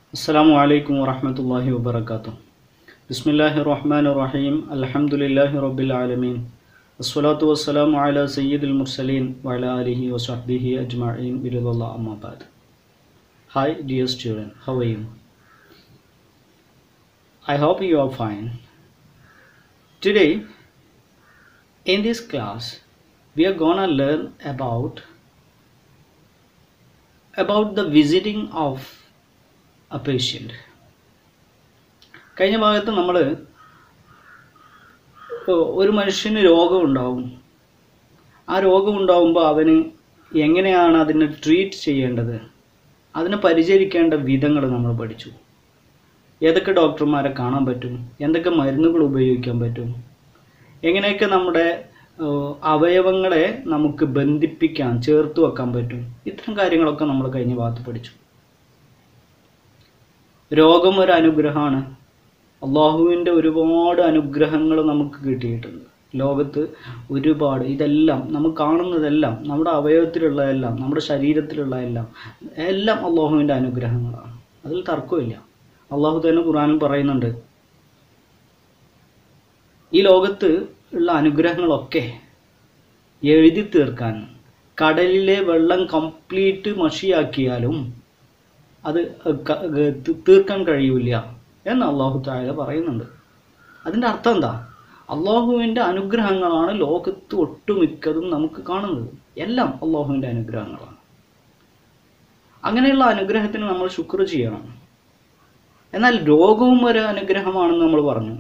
Assalamu alaikum wa rahmatullahi wa barakatuh. Bismillahir Rahmanir Rahim. Alhamdulillahi Rabbil Alameen. Assalatu wassalamu ala Sayyidil Mursaleen wa ala alihi wa sahbihi ajma'in biridallah amma ba'd. Hi dear student, how are you? I hope you are fine. Today in this class we are gonna learn about the visiting of a patient. കഴിഞ്ഞ ഭാഗത്ത് നമ്മൾ ഒരു മനുഷ്യന് രോഗമുണ്ടാവും. ആ രോഗമുണ്ടാവുമ്പോൾ അവന് എങ്ങനെയാണ് അതിനെ treat ചെയ്യേണ്ടത്, അതിനെ പരിചരിക്കേണ്ട വിധങ്ങൾ നമ്മൾ പഠിച്ചു. ഏതൊക്കെ ഡോക്ടർമാരെ കാണാൻ പറ്റും, എന്തൊക്കെ മരുന്നുകൾ ഉപയോഗിക്കാൻ പറ്റും, എങ്ങനെയൊക്കെ നമ്മുടെ അവയവങ്ങളെ നമുക്ക് ബന്ധിപ്പിക്കാൻ ചേർത്ത് വെക്കാൻ പറ്റും. ഇത്തരം കാര്യങ്ങളൊക്കെ നമ്മൾ കഴിഞ്ഞ ഭാഗത്ത് പഠിച്ചു. രോഗം ഒരു അനുഗ്രഹമാണ്. അള്ളാഹുവിൻ്റെ ഒരുപാട് അനുഗ്രഹങ്ങൾ നമുക്ക് കിട്ടിയിട്ടുണ്ട് ലോകത്ത്. ഒരുപാട് ഇതെല്ലാം നമുക്ക് കാണുന്നതെല്ലാം, നമ്മുടെ അവയവത്തിലുള്ളതെല്ലാം, നമ്മുടെ ശരീരത്തിലുള്ളതെല്ലാം എല്ലാം അള്ളാഹുവിൻ്റെ അനുഗ്രഹങ്ങളാണ്. അതിൽ തർക്കമില്ല. അള്ളാഹു തന്നെ ഖുർആനിൽ പറയുന്നുണ്ട്, ഈ ലോകത്ത് ഉള്ള അനുഗ്രഹങ്ങളൊക്കെ എഴുതി തീർക്കാൻ കടലിലെ വെള്ളം കംപ്ലീറ്റ് മഷിയാക്കിയാലും അത് തീർക്കാൻ കഴിയില്ല എന്ന് അള്ളാഹു തആല പറയുന്നുണ്ട്. അതിൻ്റെ അർത്ഥം എന്താ? അള്ളാഹുവിൻ്റെ അനുഗ്രഹങ്ങളാണ് ലോകത്ത് ഒട്ടുമിക്കതും നമുക്ക് കാണുന്നത്. എല്ലാം അള്ളാഹുവിൻ്റെ അനുഗ്രഹങ്ങളാണ്. അങ്ങനെയുള്ള അനുഗ്രഹത്തിന് നമ്മൾ ശുക്ർ ചെയ്യണം. എന്നാൽ രോഗവും ഒരു അനുഗ്രഹമാണെന്ന് നമ്മൾ പറഞ്ഞു.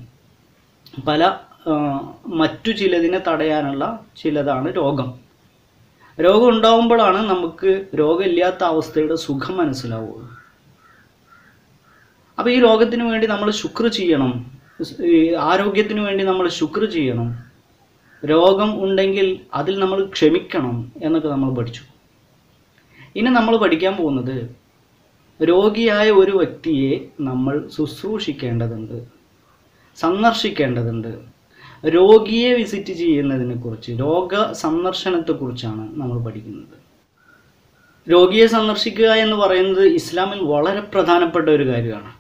മറ്റു ചിലതിനെ തടയാനുള്ള ചിലതാണ് രോഗം. രോഗം ഉണ്ടാവുമ്പോഴാണ് നമുക്ക് രോഗമില്ലാത്ത അവസ്ഥയുടെ സുഖം മനസ്സിലാവുള്ളൂ. അപ്പോൾ ഈ രോഗത്തിന് വേണ്ടി നമ്മൾ ശുക്ർ ചെയ്യണം, ആരോഗ്യത്തിന് വേണ്ടി നമ്മൾ ശുക്ർ ചെയ്യണം. രോഗം ഉണ്ടെങ്കിൽ അതിൽ നമ്മൾ ക്ഷമിക്കണം എന്നൊക്കെ നമ്മൾ പഠിച്ചു. ഇനി നമ്മൾ പഠിക്കാൻ പോകുന്നത് രോഗിയായ ഒരു വ്യക്തിയെ നമ്മൾ ശുശ്രൂഷിക്കേണ്ടതുണ്ട്, സന്ദർശിക്കേണ്ടതുണ്ട്. രോഗിയെ വിസിറ്റ് ചെയ്യുന്നതിനെ കുറിച്ച്, രോഗ സന്ദർശനത്തെക്കുറിച്ചാണ് നമ്മൾ പഠിക്കുന്നത്. രോഗിയെ സന്ദർശിക്കുക എന്ന് പറയുന്നത് ഇസ്ലാമിൽ വളരെ പ്രധാനപ്പെട്ട ഒരു കാര്യമാണ്.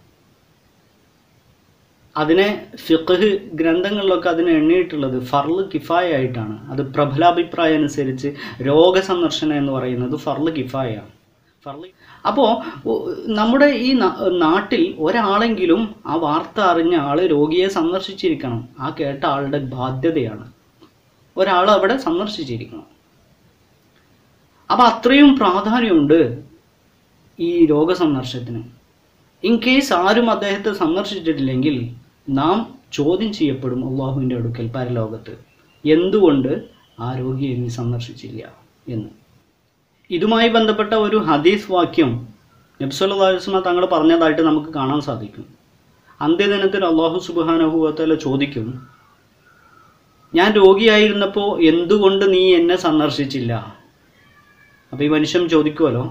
അതിനെ ഫിഖ്ഹ് ഗ്രന്ഥങ്ങളിലൊക്കെ അതിനെ എണ്ണിയിട്ടുള്ളത് ഫർള് കിഫായ ആയിട്ടാണ്. അത് പ്രബലാഭിപ്രായം അനുസരിച്ച് രോഗസന്ദർശനം എന്ന് പറയുന്നത് ഫർള് കിഫായാണ്. അപ്പോൾ നമ്മുടെ ഈ നാട്ടിൽ ഒരാളെങ്കിലും ആ വാർത്ത അറിഞ്ഞ ആൾ രോഗിയെ സന്ദർശിച്ചിരിക്കണം. ആ കേട്ട ആളുടെ ബാധ്യതയാണ്. ഒരാൾ അവിടെ സന്ദർശിച്ചിരിക്കണം. അപ്പം അത്രയും പ്രാധാന്യമുണ്ട് ഈ രോഗസന്ദർശനത്തിന്. ഇൻ കേസ് ആരും അദ്ദേഹത്തെ സന്ദർശിച്ചിട്ടില്ലെങ്കിൽ നാം ചോദ്യം ചെയ്യപ്പെടും അള്ളാഹുവിൻ്റെ അടുക്കൽ പരലോകത്ത്, എന്തുകൊണ്ട് ആ രോഗിയെ നീ സന്ദർശിച്ചില്ല എന്ന്. ഇതുമായി ബന്ധപ്പെട്ട ഒരു ഹദീസ് വാക്യം നബി സല്ലല്ലാഹു അലൈഹി വസല്ലം തങ്ങൾ പറഞ്ഞതായിട്ട് നമുക്ക് കാണാൻ സാധിക്കും. അന്ത്യദിനത്തിൽ അല്ലാഹു സുബ്ഹാനഹു വ തആല ചോദിക്കും, ഞാൻ രോഗിയായിരുന്നപ്പോൾ എന്തുകൊണ്ട് നീ എന്നെ സന്ദർശിച്ചില്ല? അപ്പോൾ ഈ മനുഷ്യൻ ചോദിക്കുമല്ലോ,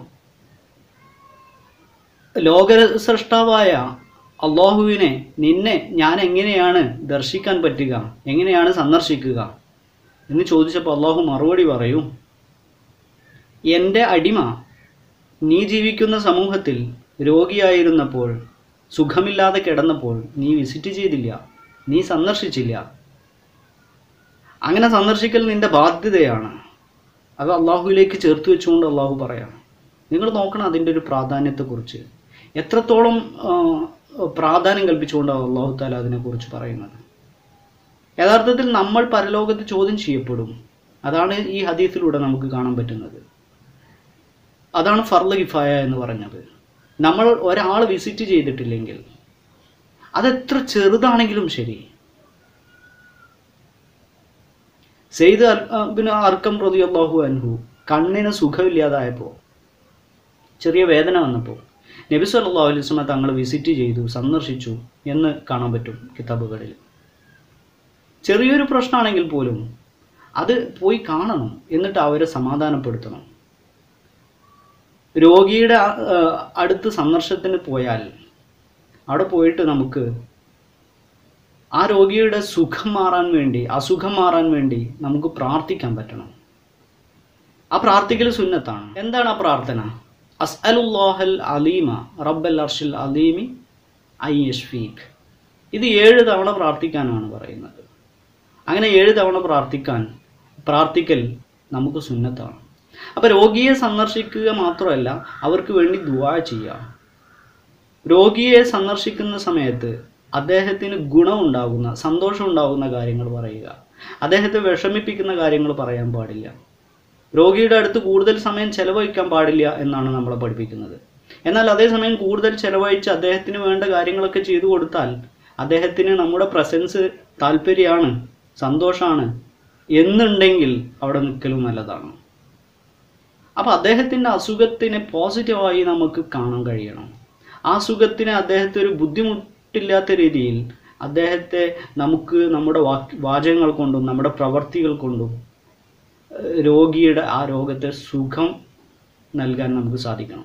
ലോകസൃഷ്ടാവായ അള്ളാഹുവിനെ, നിന്നെ ഞാൻ എങ്ങനെയാണ് ദർശിക്കാൻ പറ്റുക, എങ്ങനെയാണ് സന്ദർശിക്കുക എന്ന് ചോദിച്ചപ്പോൾ അള്ളാഹു മറുപടി പറയും, എൻ്റെ അടിമ നീ ജീവിക്കുന്ന സമൂഹത്തിൽ രോഗിയായിരുന്നപ്പോൾ, സുഖമില്ലാതെ കിടന്നപ്പോൾ നീ വിസിറ്റ് ചെയ്തില്ല, നീ സന്ദർശിച്ചില്ല. അങ്ങനെ സന്ദർശിക്കൽ നിൻ്റെ ബാധ്യതയാണ്. അത് അള്ളാഹുവിലേക്ക് ചേർത്ത് വെച്ചുകൊണ്ട് അള്ളാഹു പറയാം. നിങ്ങൾ നോക്കണം അതിൻ്റെ ഒരു പ്രാധാന്യത്തെക്കുറിച്ച്, എത്രത്തോളം പ്രാധാന്യം കൽപ്പിച്ചുകൊണ്ടാണ് അള്ളാഹു തആല അതിനെക്കുറിച്ച് പറയുന്നത്. യഥാർത്ഥത്തിൽ നമ്മൾ പരലോകത്ത് ചോദ്യം ചെയ്യപ്പെടും. അതാണ് ഈ ഹദീസിലൂടെ നമുക്ക് കാണാൻ പറ്റുന്നത്. അതാണ് ഫർള് കിഫായ എന്ന് പറഞ്ഞത്. നമ്മൾ ഒരാൾ വിസിറ്റ് ചെയ്തിട്ടില്ലെങ്കിൽ, അതെത്ര ചെറുതാണെങ്കിലും ശരി. സെയ്ദ് ബിൻ അർക്കം റളിയല്ലാഹു അൻഹു കണ്ണിന് സുഖമില്ലാതായപ്പോൾ, ചെറിയ വേദന വന്നപ്പോൾ നബി സല്ലല്ലാഹു അലൈഹി വസല്ലം തങ്ങൾ വിസിറ്റ് ചെയ്തു, സന്ദർശിച്ചു എന്ന് കാണാൻ പറ്റും കിതാബുകളിൽ. ചെറിയൊരു പ്രശ്നമാണെങ്കിൽ പോലും അത് പോയി കാണണം, എന്നിട്ട് അവരെ സമാധാനപ്പെടുത്തണം. രോഗിയുടെ അടുത്ത് സന്ദർശനത്തിന് പോയാൽ അവിടെ പോയിട്ട് നമുക്ക് ആ രോഗിയുടെ സുഖം മാറാൻ വേണ്ടി, അസുഖം മാറാൻ വേണ്ടി നമുക്ക് പ്രാർത്ഥിക്കാൻ പറ്റണം. ആ പ്രാർത്ഥിക്കൽ സുന്നത്താണ്. എന്താണ് ആ പ്രാർത്ഥന? അസ്അലുല്ലാഹൽ അലീമ റബ്ബൽ അർഷിൽ അലീമി ഐ യഷ്ഫീഖ്. ഇത് 7 തവണ പ്രാർത്ഥിക്കാനാണ് പറയുന്നത്. അങ്ങനെ 7 തവണ പ്രാർത്ഥിക്കൽ നമുക്ക് സുന്നത്താണ്. അപ്പോൾ രോഗിയെ സന്ദർശിക്കുക മാത്രമല്ല, അവർക്ക് വേണ്ടി ദുആ ചെയ്യുക. രോഗിയെ സന്ദർശിക്കുന്ന സമയത്ത് അദ്ദേഹത്തിന് ഗുണമുണ്ടാകുന്ന, സന്തോഷമുണ്ടാകുന്ന കാര്യങ്ങൾ പറയുക. അദ്ദേഹത്തെ വിഷമിപ്പിക്കുന്ന കാര്യങ്ങൾ പറയാൻ പാടില്ല. രോഗിയുടെ അടുത്ത് കൂടുതൽ സമയം ചെലവഴിക്കാൻ പാടില്ല എന്നാണ് നമ്മളെ പഠിപ്പിക്കുന്നത്. എന്നാൽ അതേസമയം കൂടുതൽ ചെലവഴിച്ച് അദ്ദേഹത്തിന് വേണ്ട കാര്യങ്ങളൊക്കെ ചെയ്തു കൊടുത്താൽ അദ്ദേഹത്തിന് നമ്മുടെ പ്രസൻസ് താല്പര്യമാണ്, സന്തോഷമാണ് എന്നുണ്ടെങ്കിൽ അവിടെ നിൽക്കലും നല്ലതാണ്. അപ്പോൾ അദ്ദേഹത്തിൻ്റെ അസുഖത്തിനെ പോസിറ്റീവായി നമുക്ക് കാണാൻ കഴിയണം. ആ അസുഖത്തിന് അദ്ദേഹത്തെ ഒരു ബുദ്ധിമുട്ടില്ലാത്ത രീതിയിൽ അദ്ദേഹത്തെ നമുക്ക് നമ്മുടെ വാചകങ്ങൾ കൊണ്ടും നമ്മുടെ പ്രവർത്തികൾ കൊണ്ടും രോഗിയുടെ ആ രോഗത്തെ സുഖം നൽകാൻ നമുക്ക് സാധിക്കണം.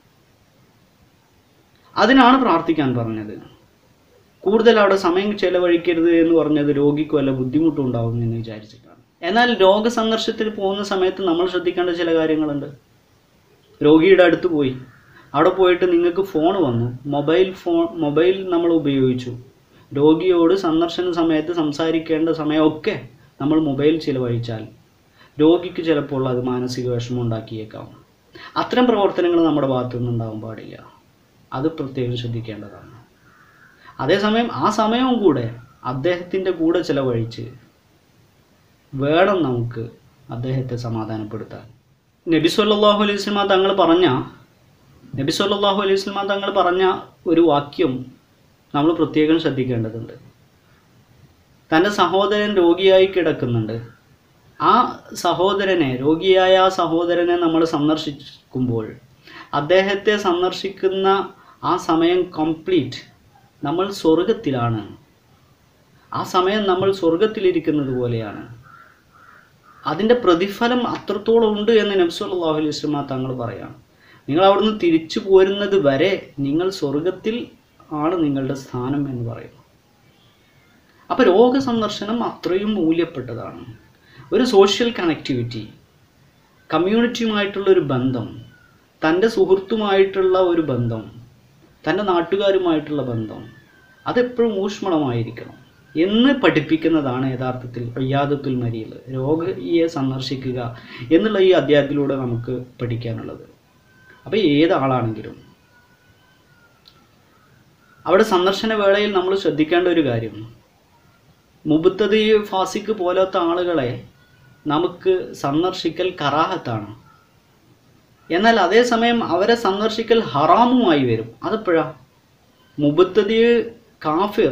അതിനാണ് പ്രാർത്ഥിക്കാൻ പറഞ്ഞത്. കൂടുതൽ അവിടെ സമയം ചെലവഴിക്കരുത് എന്ന് പറഞ്ഞത് രോഗിക്ക് വല്ല ബുദ്ധിമുട്ടുണ്ടാവും എന്ന് വിചാരിച്ചിട്ടാണ്. എന്നാൽ രോഗസന്ദർശനത്തിന് പോകുന്ന സമയത്ത് നമ്മൾ ശ്രദ്ധിക്കേണ്ട ചില കാര്യങ്ങളുണ്ട്. രോഗിയുടെ അടുത്ത് പോയി, അവിടെ പോയിട്ട് നിങ്ങൾക്ക് ഫോൺ വന്നു, മൊബൈൽ നമ്മൾ ഉപയോഗിച്ചു. രോഗിയോട് സന്ദർശന സമയത്ത് സംസാരിക്കേണ്ട സമയമൊക്കെ നമ്മൾ മൊബൈൽ ചിലവഴിച്ചാൽ രോഗിക്ക് ചിലപ്പോൾ അത് മാനസിക വിഷമം ഉണ്ടാക്കിയേക്കാം. അത്തരം പ്രവർത്തനങ്ങൾ നമ്മുടെ ഭാഗത്തു നിന്നുണ്ടാവാൻ പാടില്ല. അത് പ്രത്യേകം ശ്രദ്ധിക്കേണ്ടതാണ്. അതേസമയം ആ സമയവും കൂടെ അദ്ദേഹത്തിൻ്റെ കൂടെ ചിലവഴിച്ച് വേണം നമുക്ക് അദ്ദേഹത്തെ സമാധാനപ്പെടുത്താൻ. നബി സല്ലല്ലാഹു അലൈഹി വസല്ലം തങ്ങൾ പറഞ്ഞ ഒരു വാക്യം നമ്മൾ പ്രത്യേകം ശ്രദ്ധിക്കേണ്ടതുണ്ട്. തൻ്റെ സഹോദരൻ രോഗിയായി കിടക്കുന്നുണ്ട്. ആ സഹോദരനെ, രോഗിയായ ആ സഹോദരനെ നമ്മൾ സന്ദർശിക്കുമ്പോൾ അദ്ദേഹത്തെ സന്ദർശിക്കുന്ന ആ സമയം കംപ്ലീറ്റ് നമ്മൾ സ്വർഗത്തിലാണ്. ആ സമയം നമ്മൾ സ്വർഗത്തിലിരിക്കുന്നത് പോലെയാണ്. അതിൻ്റെ പ്രതിഫലം അത്രത്തോളം ഉണ്ട് എന്ന് നബി സല്ലല്ലാഹു അലൈഹി വസല്ലം തങ്ങൾ പറയാം. നിങ്ങൾ അവിടുന്ന് തിരിച്ചു പോരുന്നത് വരെ നിങ്ങൾ സ്വർഗത്തിൽ ആണ് നിങ്ങളുടെ സ്ഥാനം എന്ന് പറയുന്നു. അപ്പോൾ രോഗസന്ദർശനം അത്രയും മൂല്യപ്പെട്ടതാണ്. ഒരു സോഷ്യൽ കണക്ടിവിറ്റി, കമ്മ്യൂണിറ്റിയുമായിട്ടുള്ളൊരു ബന്ധം, തൻ്റെ സുഹൃത്തുമായിട്ടുള്ള ഒരു ബന്ധം, തൻ്റെ നാട്ടുകാരുമായിട്ടുള്ള ബന്ധം, അതെപ്പോഴും ഊഷ്മളമായിരിക്കണം എന്ന് പഠിപ്പിക്കുന്നതാണ് യഥാർത്ഥത്തിൽ ഇയാദത്തുൽ മരീദ്, രോഗിയെ സന്ദർശിക്കുക എന്നുള്ള ഈ അധ്യായത്തിലൂടെ നമുക്ക് പഠിക്കാനുള്ളത്. അപ്പോൾ ഏതാളാണെങ്കിലും അവിടെ സന്ദർശന വേളയിൽ നമ്മൾ ശ്രദ്ധിക്കേണ്ട ഒരു കാര്യം, മുബ്തദി, ഫാസിഖ് പോലത്തെ ആളുകളെ നമുക്ക് സന്ദർശിക്കൽ കറാഹത്താണ്. എന്നാൽ അതേസമയം അവരെ സന്ദർശിക്കൽ ഹറാമുമായി വരും. അതെപ്പോഴാ? മുബ്തദി, കാഫിർ,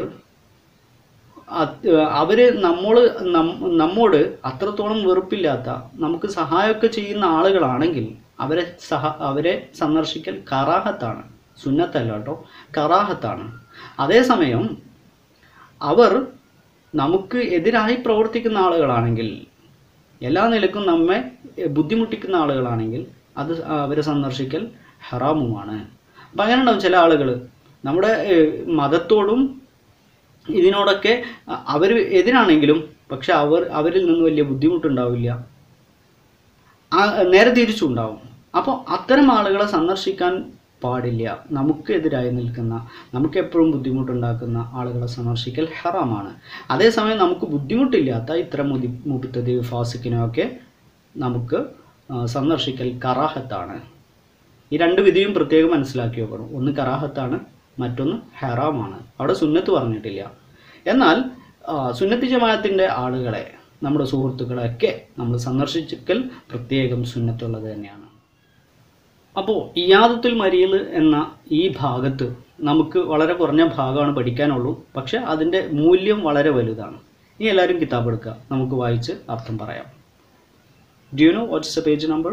അവർ നമ്മോട് അത്രത്തോളം വെറുപ്പില്ലാത്ത, നമുക്ക് സഹായമൊക്കെ ചെയ്യുന്ന ആളുകളാണെങ്കിൽ അവരെ സന്ദർശിക്കൽ കറാഹത്താണ്, സുന്നത്തല്ല കേട്ടോ, കറാഹത്താണ്. അതേസമയം അവർ നമുക്ക് എതിരായി പ്രവർത്തിക്കുന്ന ആളുകളാണെങ്കിൽ, എല്ലാ നിലക്കും നമ്മെ ബുദ്ധിമുട്ടിക്കുന്ന ആളുകളാണെങ്കിൽ അത് അവരെ സന്ദർശിക്കൽ ഹറാമുമാണ്. അപ്പം അങ്ങനെ ഉണ്ടാവും ചില ആളുകൾ നമ്മുടെ മതത്തോടും ഇതിനോടൊക്കെ അവർ എതിരാണെങ്കിലും പക്ഷെ അവരിൽ നിന്ന് വലിയ ബുദ്ധിമുട്ടുണ്ടാവില്ല, നേരെ തിരിച്ചുണ്ടാവും. അപ്പോൾ അത്തരം ആളുകളെ സന്ദർശിക്കാൻ പാടില്ല. നമുക്കെതിരായി നിൽക്കുന്ന, നമുക്ക് എപ്പോഴും ബുദ്ധിമുട്ടുണ്ടാക്കുന്ന ആളുകളെ സന്ദർശിക്കൽ ഹറാമാണ്. അതേസമയം നമുക്ക് ബുദ്ധിമുട്ടില്ലാത്ത ഇത്തരം മുബ്തദി, ഫാസിഖിനെയൊക്കെ നമുക്ക് സന്ദർശിക്കൽ കറാഹത്താണ്. ഈ രണ്ട് വിധിയും പ്രത്യേകം മനസ്സിലാക്കി വെക്കണം. ഒന്ന് കറാഹത്താണ്, മറ്റൊന്ന് ഹറാമാണ്. അവിടെ സുന്നത്ത് പറഞ്ഞിട്ടില്ല. എന്നാൽ സുന്നത്ത് ജമാഅത്തിൻ്റെ ആളുകളെ, നമ്മുടെ സുഹൃത്തുക്കളെയൊക്കെ നമ്മൾ സന്ദർശിക്കൽ പ്രത്യേകം സുന്നത്തുള്ളത് തന്നെയാണ്. അപ്പോൾ ഇയാദത്തുൽ മരീദ് എന്ന ഈ ഭാഗത്ത് നമുക്ക് വളരെ കുറഞ്ഞ ഭാഗമാണ് പഠിക്കാനുള്ളൂ, പക്ഷെ അതിൻ്റെ മൂല്യം വളരെ വലുതാണ്. ഇനി എല്ലാവരും കിതാബ് എടുക്കുക, നമുക്ക് വായിച്ച് അർത്ഥം പറയാം. Do you know what's the page number?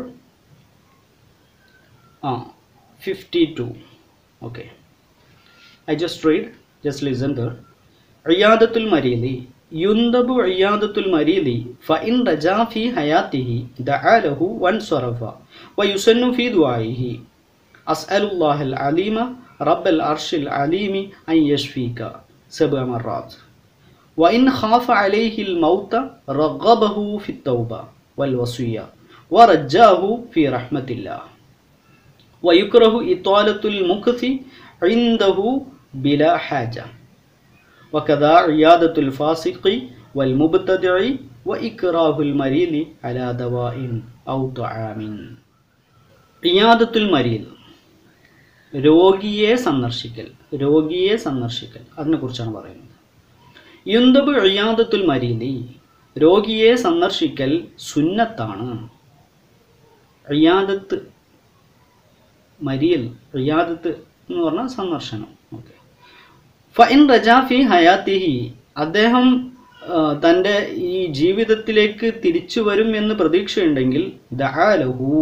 52. Okay. I just read, just listen there. Iyadatul maridi yundabu iyadatul maridi fa in raja fi hayatihi da'alahu wansarafa wa yusannu fi du'aihi as'alullah al-alima rabbal arshil alimi an yashfika 7 marrat wa in khafa alayhi al-mauta raghabahu fi at-tawbah والوصية ورجاه في رحمة الله. വയുക്റഹു ഇത്വാലത്തുൽ മുഖ്തി ഇൻദഹു ബിലാ ഹാജ വകദാ ഇയാദത്തുൽ ഫാസിഖി വൽ മുബ്തദിഇ വഇക്റാഹുൽ മരീലി അലാ ദവാഇൻ ഔ തുആമിൻ. ഇയാദത്തുൽ മരീൽ, രോഗിയെ സന്ദർശിക്കൽ, രോഗിയെ സന്ദർശിക്കൽ, അതിനെക്കുറിച്ചാണ് പറയുന്നത്. യുൻദബു ഇയാദത്തുൽ മരീലി, രോഗിയെ സന്ദർശിക്കൽ സുന്നത്താണ്. ഇയാദത്ത് മരീൽ, ഇയാദത്ത് എന്ന് പറഞ്ഞാൽ സന്ദർശനം. ഓക്കെ. ഫഇൻ റജാ ഫി ഹയാത്തിഹി, അദ്ദേഹം തൻ്റെ ഈ ജീവിതത്തിലേക്ക് തിരിച്ചു വരും എന്ന് പ്രതീക്ഷയുണ്ടെങ്കിൽ ദഅലഹു,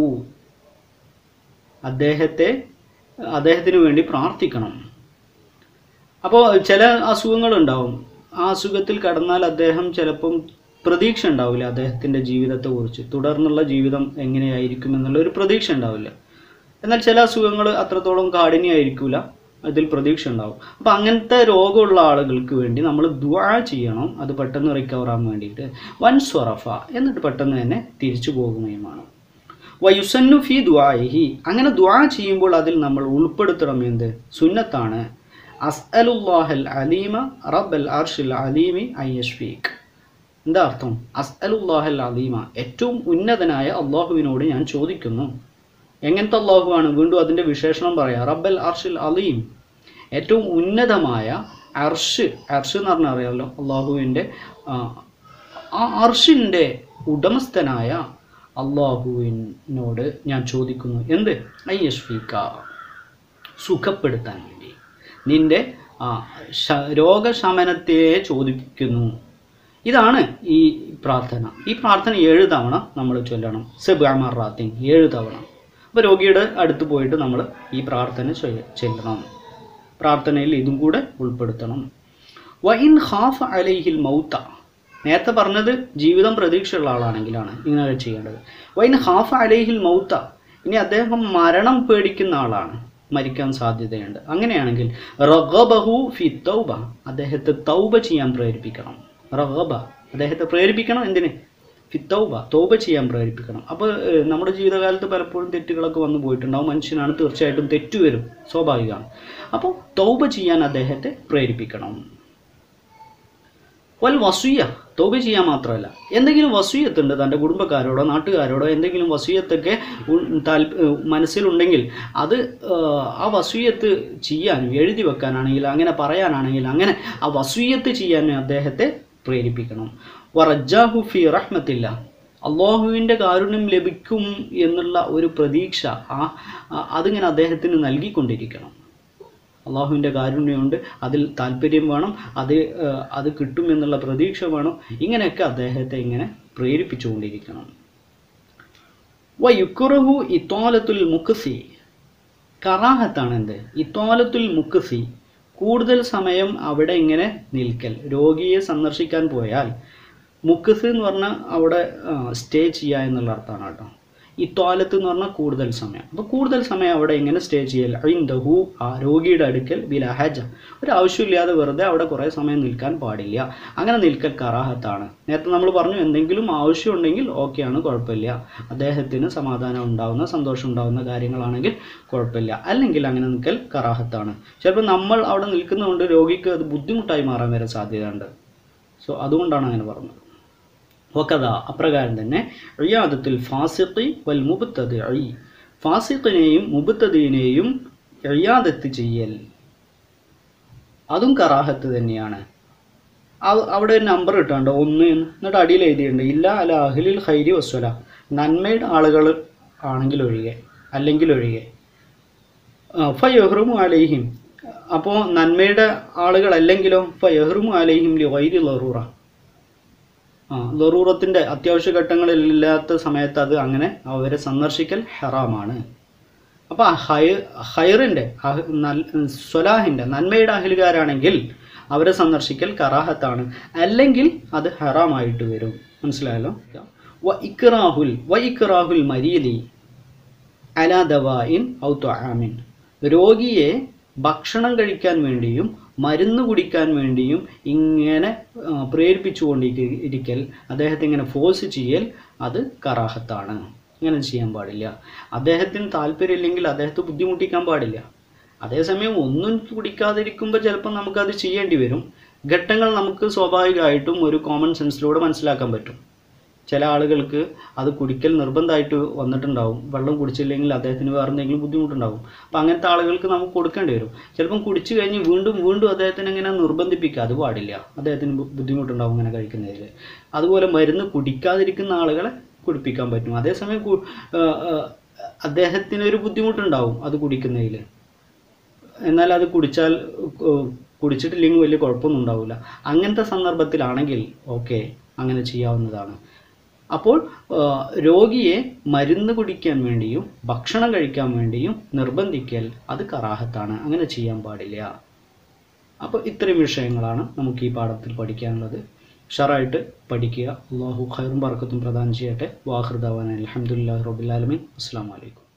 അദ്ദേഹത്തിന് വേണ്ടി പ്രാർത്ഥിക്കണം. അപ്പോൾ ചില അസുഖങ്ങളുണ്ടാവും, ആ അസുഖത്തിൽ കടന്നാൽ അദ്ദേഹം ചിലപ്പം പ്രതീക്ഷ ഉണ്ടാവില്ല അദ്ദേഹത്തിൻ്റെ ജീവിതത്തെക്കുറിച്ച്, തുടർന്നുള്ള ജീവിതം എങ്ങനെയായിരിക്കും എന്നുള്ള ഒരു പ്രതീക്ഷ ഉണ്ടാവില്ല. എന്നാൽ ചില അസുഖങ്ങൾ അത്രത്തോളം കാഠിന്യമായിരിക്കില്ല, അതിൽ പ്രതീക്ഷ ഉണ്ടാവും. അപ്പോൾ അങ്ങനത്തെ രോഗമുള്ള ആളുകൾക്ക് വേണ്ടി നമ്മൾ ദുആ ചെയ്യണം, അത് പെട്ടെന്ന് റിക്കവർ ആകാൻ വേണ്ടിയിട്ട്. വൻ സ്വറഫ, എന്നിട്ട് പെട്ടെന്ന് തന്നെ തിരിച്ചു പോകുകയുമാണ്. വയുസന്നു ഫി ദുആഇഹി, അങ്ങനെ ദുആ ചെയ്യുമ്പോൾ അതിൽ നമ്മൾ ഉൾപ്പെടുത്തണം എന്ത്? സുന്നത്താണ്. അസ്അലുല്ലാഹൽ അലീമ റബ്ബൽ അർശിൽ അലീമി അൻ യശ്ഫീക്. എന്താ അർത്ഥം? അസ്അലുല്ലാഹൽ അലീമ, ഏറ്റവും ഉന്നതനായ അള്ളാഹുവിനോട് ഞാൻ ചോദിക്കുന്നു. എങ്ങനത്തെ അള്ളാഹുവാണ്? വീണ്ടും അതിൻ്റെ വിശേഷണം പറയാം. റബ്ബൽ അർശിൽ അലീം, ഏറ്റവും ഉന്നതമായ അർഷ്. അർഷ് എന്ന് പറഞ്ഞാൽ അറിയാമല്ലോ, അള്ളാഹുവിൻ്റെ ആ അർഷിൻ്റെ ഉടമസ്ഥനായ അള്ളാഹുവിനോട് ഞാൻ ചോദിക്കുന്നു. എന്ത്? അൻ യശ്ഫീക, സുഖപ്പെടുത്താൻ വേണ്ടി, നിന്റെ രോഗശമനത്തെ ചോദിക്കുന്നു. ഇതാണ് ഈ പ്രാർത്ഥന. ഈ പ്രാർത്ഥന 7 തവണ നമ്മൾ ചൊല്ലണം. സബ്അ മറാത്തിൻ, 7 തവണ. അപ്പോൾ രോഗിയുടെ അടുത്ത് പോയിട്ട് നമ്മൾ ഈ പ്രാർത്ഥന ചൊല്ലണം. പ്രാർത്ഥനയിൽ ഇതും കൂടെ ഉൾപ്പെടുത്തണം. വഇൻ ഖാഫ അലൈഹിൽ മൗത, നേരത്തെ പറഞ്ഞത് ജീവിതം പ്രതീക്ഷയുള്ള ആളാണെങ്കിലാണ് ഇങ്ങനെ ചെയ്യേണ്ടത്. വൈൻ ഖാഫ അലൈഹിൽ മൗത, ഇനി അദ്ദേഹം മരണം പേടിക്കുന്ന ആളാണ്, മരിക്കാൻ സാധ്യതയുണ്ട്. അങ്ങനെയാണെങ്കിൽ റഗബഹു ഫി തൗബ, അദ്ദേഹത്തെ തൗബ ചെയ്യാൻ പ്രേരിപ്പിക്കണം. റഗബ, അദ്ദേഹത്തെ പ്രേരിപ്പിക്കണം. എന്തിന്? ഫി തൗബ, തൗബ ചെയ്യാൻ പ്രേരിപ്പിക്കണം. അപ്പോൾ നമ്മുടെ ജീവിതകാലത്ത് പലപ്പോഴും തെറ്റുകളൊക്കെ വന്നു പോയിട്ടുണ്ടാവും. മനുഷ്യനാണ്, തീർച്ചയായിട്ടും തെറ്റു വരും, സ്വാഭാവികമാണ്. അപ്പോൾ തൗബ ചെയ്യാൻ അദ്ദേഹത്തെ പ്രേരിപ്പിക്കണം. വൽ വസിയ, തൗബ ചെയ്യാൻ മാത്രമല്ല, എന്തെങ്കിലും വസിയത്തുണ്ട് തൻ്റെ കുടുംബക്കാരോടോ നാട്ടുകാരോടോ, എന്തെങ്കിലും വസിയത്തൊക്കെ മനസ്സിലുണ്ടെങ്കിൽ അത് ആ വസിയത്ത് ചെയ്യാനും, എഴുതി വെക്കാനാണെങ്കിൽ, അങ്ങനെ പറയാനാണെങ്കിൽ, അങ്ങനെ ആ വസിയത്ത് ചെയ്യാനും അദ്ദേഹത്തെ പ്രേരിപ്പിക്കണം. വറജ്ജാഹു ഫി റഹ്മത്തില്ല, അള്ളാഹുവിൻ്റെ കാരുണ്യം ലഭിക്കും എന്നുള്ള ഒരു പ്രതീക്ഷ അതിങ്ങനെ അദ്ദേഹത്തിന് നൽകിക്കൊണ്ടിരിക്കണം. അള്ളാഹുവിൻ്റെ കാരുണ്യമുണ്ട്, അതിൽ താല്പര്യം വേണം, അത് കിട്ടുമെന്നുള്ള പ്രതീക്ഷ വേണം. ഇങ്ങനെയൊക്കെ അദ്ദേഹത്തെ ഇങ്ങനെ പ്രേരിപ്പിച്ചുകൊണ്ടിരിക്കണം. വയുക്റഹു ഇത്വാലത്തുൽ മുഖ്സി, കറാഹത്താണ് എന്ത്? ഇത്വാലത്തുൽ മുഖ്സി, കൂടുതൽ സമയം അവിടെ ഇങ്ങനെ നിൽക്കൽ. രോഗിയെ സന്ദർശിക്കാൻ പോയാൽ മുഖ്സ് എന്ന് പറഞ്ഞാൽ അവിടെ സ്റ്റേ ചെയ്യുക എന്നുള്ള അർത്ഥമാണ് കേട്ടോ. ഇത്വാലത്ത് എന്ന് പറഞ്ഞാൽ കൂടുതൽ സമയം. അപ്പോൾ കൂടുതൽ സമയം അവിടെ ഇങ്ങനെ സ്റ്റേ ചെയ്യൽ. ഇൻദഹു, ആ രോഗിയുടെ അടുക്കൽ, ബിലാ ഹജ, ഒരു ആവശ്യമില്ലാതെ വെറുതെ അവിടെ കുറേ സമയം നിൽക്കാൻ പാടില്ല. അങ്ങനെ നിൽക്കൽ കറാഹത്താണ്. നേരത്തെ നമ്മൾ പറഞ്ഞു, എന്തെങ്കിലും ആവശ്യമുണ്ടെങ്കിൽ ഓക്കെയാണ്, കുഴപ്പമില്ല. അദ്ദേഹത്തിന് സമാധാനം ഉണ്ടാകുന്ന, സന്തോഷം ഉണ്ടാകുന്ന കാര്യങ്ങളാണെങ്കിൽ കുഴപ്പമില്ല. അല്ലെങ്കിൽ അങ്ങനെ നിൽക്കൽ കറാഹത്താണ്. ചിലപ്പോൾ നമ്മൾ അവിടെ നിൽക്കുന്നതുകൊണ്ട് രോഗിക്ക് അത് ബുദ്ധിമുട്ടായി മാറാൻ വരെ സാധ്യതയുണ്ട്. സോ അതുകൊണ്ടാണ് അങ്ങനെ പറഞ്ഞത്. വകദ, അപ്രകാരം തന്നെ ഇയാദത്തുൽ ഫാസിഖി വൽ മുബ്തദിഇ, ഫാസിഖിനെയും മുബ്തദിഇനെയും ഇയാദത്ത് ചെയ്യൽ, അതും കറാഹത്ത് തന്നെയാണ്. അവിടെ ഒരു നമ്പർ ഇട്ടുണ്ട് 1 എന്നിട്ട് അടിയിൽ എഴുതിയിട്ടുണ്ട് ഇല്ല അല അഹ്ലിൽ ഖൈരി വസ്വല, നന്മയുടെ ആളുകൾ ആണെങ്കിൽ ഒഴികെ, അല്ലെങ്കിൽ ഒഴികെ. ഫയഹ്റുമു അലൈഹിം, അപ്പോൾ നന്മയുടെ ആളുകൾ അല്ലെങ്കിലോ ഫയഹ്റുമു അലൈഹിം ലി ഗൈരി ലറൂറ, ലറൂറത്തിൻ്റെ അത്യാവശ്യ ഘട്ടങ്ങളിലില്ലാത്ത സമയത്ത് അത് അങ്ങനെ അവരെ സന്ദർശിക്കൽ ഹറാമാണ്. അപ്പോൾ ഹൈറിൻ്റെ, സ്വലാഹിൻ്റെ, നന്മയുടെ അഹ്ലുകാരാണെങ്കിൽ അവരെ സന്ദർശിക്കൽ കറാഹത്താണ്, അല്ലെങ്കിൽ അത് ഹറാമായിട്ട് വരും. മനസ്സിലായല്ലോ? വഇക്റാഹുൽ മരീദി അലാ ദവാഇൻ ഔ തുആമിൻ, രോഗിയെ ഭക്ഷണം കഴിക്കാൻ വേണ്ടിയും മരുന്ന് കുടിക്കാൻ വേണ്ടിയും ഇങ്ങനെ പ്രേരിപ്പിച്ചുകൊണ്ടിരിക്കൽ, അദ്ദേഹത്തെ ഇങ്ങനെ ഫോഴ്സ് ചെയ്യൽ, അത് കറാഹത്താണ്. ഇങ്ങനെ ചെയ്യാൻ പാടില്ല. അദ്ദേഹത്തിന് താല്പര്യമില്ലെങ്കിൽ അദ്ദേഹത്തെ ബുദ്ധിമുട്ടിക്കാൻ പാടില്ല. അതേസമയം ഒന്നും കുടിക്കാതിരിക്കുമ്പോൾ ചിലപ്പോൾ നമുക്കത് ചെയ്യേണ്ടി വരും. ഘട്ടങ്ങൾ നമുക്ക് സ്വാഭാവികമായിട്ടും ഒരു കോമൺ സെൻസിലൂടെ മനസ്സിലാക്കാൻ പറ്റും. ചില ആളുകൾക്ക് അത് കുടിക്കൽ നിർബന്ധമായിട്ട് വന്നിട്ടുണ്ടാവും. വെള്ളം കുടിച്ചില്ലെങ്കിൽ അദ്ദേഹത്തിന് വേറെ എന്തെങ്കിലും ബുദ്ധിമുട്ടുണ്ടാവും. അപ്പോൾ അങ്ങനത്തെ ആളുകൾക്ക് നമുക്ക് കൊടുക്കേണ്ടി വരും. ചിലപ്പം കുടിച്ചു കഴിഞ്ഞ് വീണ്ടും അദ്ദേഹത്തിന് ഇങ്ങനെ നിർബന്ധിപ്പിക്കുക, അത് പാടില്ല. അദ്ദേഹത്തിന് ബുദ്ധിമുട്ടുണ്ടാവും ഇങ്ങനെ കഴിക്കുന്നതിൽ. അതുപോലെ മരുന്ന് കുടിക്കാതിരിക്കുന്ന ആളുകളെ കുടിപ്പിക്കാൻ പറ്റും. അതേസമയം അദ്ദേഹത്തിനൊരു ബുദ്ധിമുട്ടുണ്ടാവും അത് കുടിക്കുന്നതിൽ. എന്നാൽ അത് കുടിച്ചിട്ടില്ലെങ്കിൽ വലിയ കുഴപ്പമൊന്നും ഉണ്ടാവില്ല. അങ്ങനത്തെ സന്ദർഭത്തിലാണെങ്കിൽ ഓക്കെ, അങ്ങനെ ചെയ്യാവുന്നതാണ്. അപ്പോൾ രോഗിയെ മരുന്ന് കുടിക്കാൻ വേണ്ടിയും ഭക്ഷണം കഴിക്കാൻ വേണ്ടിയും നിർബന്ധിക്കൽ അത് കറാഹത്താണ്, അങ്ങനെ ചെയ്യാൻ പാടില്ല. അപ്പോൾ ഇത്രയും വിഷയങ്ങളാണ് നമുക്ക് ഈ പാഠത്തിൽ പഠിക്കാനുള്ളത്. ഉഷാറായിട്ട് പഠിക്കുക. അല്ലാഹു ഖൈറും ബർക്കത്തും പ്രദാനം ചെയ്യട്ടെ. വാഖിർ ദഅവാന അൽഹംദുലില്ലാഹി റബ്ബിൽ ആലമീൻ. അസ്സലാമു അലൈക്കും.